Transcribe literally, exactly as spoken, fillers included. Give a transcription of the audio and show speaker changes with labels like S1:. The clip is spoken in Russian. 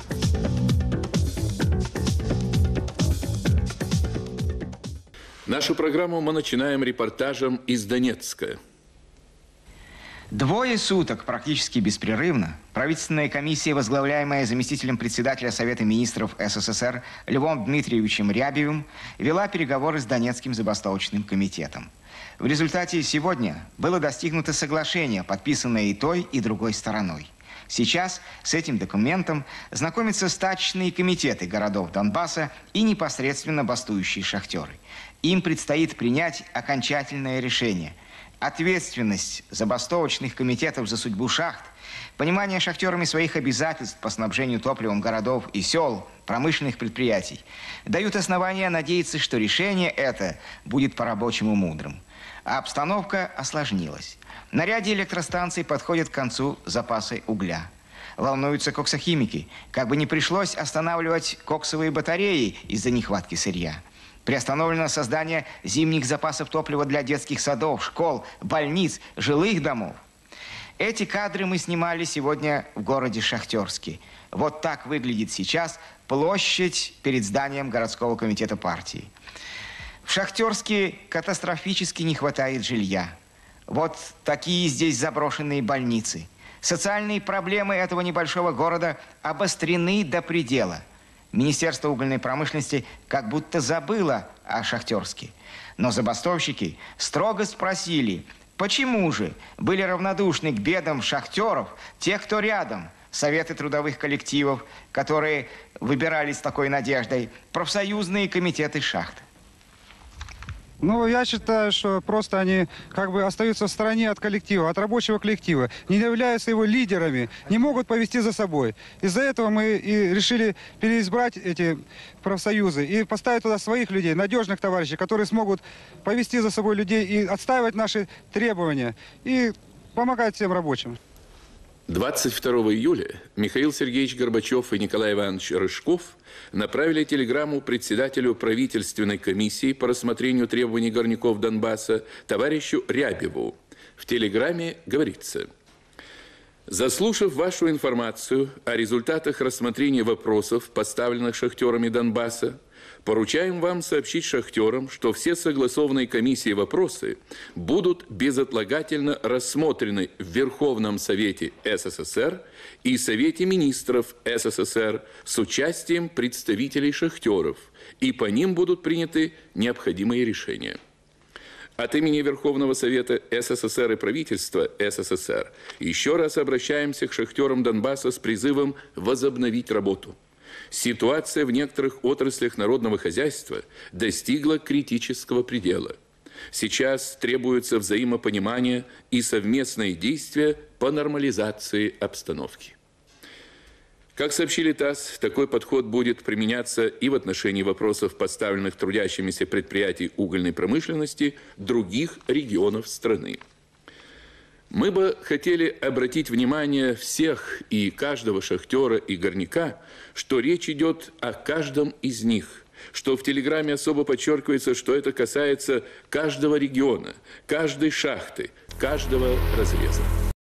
S1: Нашу программу мы начинаем репортажем из Донецка.
S2: Двое суток практически беспрерывно правительственная комиссия, возглавляемая заместителем председателя Совета министров СССР Львом Дмитриевичем Рябьевым, вела переговоры с Донецким забастовочным комитетом. В результате сегодня было достигнуто соглашение, подписанное и той, и другой стороной. Сейчас с этим документом знакомятся стачечные комитеты городов Донбасса и непосредственно бастующие шахтеры. Им предстоит принять окончательное решение. Ответственность забастовочных комитетов за судьбу шахт, понимание шахтерами своих обязательств по снабжению топливом городов и сел, промышленных предприятий дают основания надеяться, что решение это будет по-рабочему мудрым. А обстановка осложнилась. На ряде электростанций подходят к концу запасы угля. Волнуются коксохимики, как бы не пришлось останавливать коксовые батареи из-за нехватки сырья. Приостановлено создание зимних запасов топлива для детских садов, школ, больниц, жилых домов. Эти кадры мы снимали сегодня в городе Шахтерске. Вот так выглядит сейчас площадь перед зданием городского комитета партии. В Шахтерске катастрофически не хватает жилья. Вот такие здесь заброшенные больницы. Социальные проблемы этого небольшого города обострены до предела. Министерство угольной промышленности как будто забыло о Шахтерске. Но забастовщики строго спросили, почему же были равнодушны к бедам шахтеров, тех, кто рядом, советы трудовых коллективов, которые выбирались с такой надеждой, профсоюзные комитеты шахт.
S3: Ну, я считаю, что просто они как бы остаются в стороне от коллектива, от рабочего коллектива, не являются его лидерами, не могут повести за собой. Из-за этого мы и решили переизбрать эти профсоюзы и поставить туда своих людей, надежных товарищей, которые смогут повести за собой людей и отстаивать наши требования и помогать всем рабочим.
S1: двадцать второго июля Михаил Сергеевич Горбачев и Николай Иванович Рыжков направили телеграмму председателю правительственной комиссии по рассмотрению требований горняков Донбасса товарищу Рябьеву. В телеграмме говорится: «Заслушав вашу информацию о результатах рассмотрения вопросов, поставленных шахтерами Донбасса, поручаем вам сообщить шахтерам, что все согласованные комиссией вопросы будут безотлагательно рассмотрены в Верховном Совете СССР и Совете министров СССР с участием представителей шахтеров, и по ним будут приняты необходимые решения». От имени Верховного Совета СССР и правительства СССР еще раз обращаемся к шахтерам Донбасса с призывом возобновить работу. Ситуация в некоторых отраслях народного хозяйства достигла критического предела. Сейчас требуется взаимопонимание и совместные действия по нормализации обстановки. Как сообщили ТАСС, такой подход будет применяться и в отношении вопросов, поставленных трудящимися предприятий угольной промышленности других регионов страны. Мы бы хотели обратить внимание всех и каждого шахтера и горняка, что речь идет о каждом из них, что в телеграмме особо подчеркивается, что это касается каждого региона, каждой шахты, каждого разреза.